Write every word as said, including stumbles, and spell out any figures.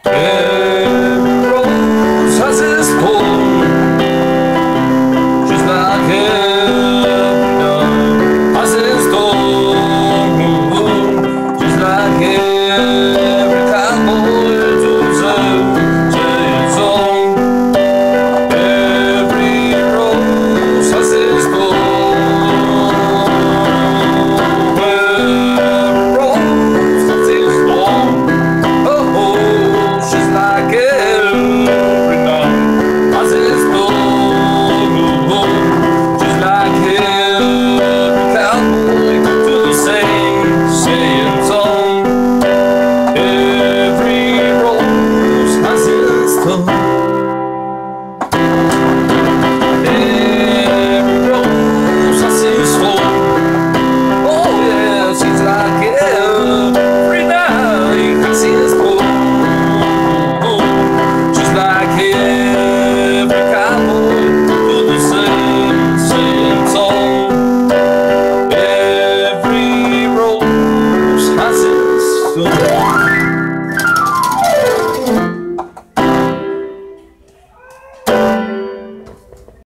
Every rose has its thorn, just like every love has its thorn, just like every cowboy deserves its own. Every rose has its thorn, every rose has its thorn. Oh, she's like every night as it's born. She's like every cowboy to the same same song.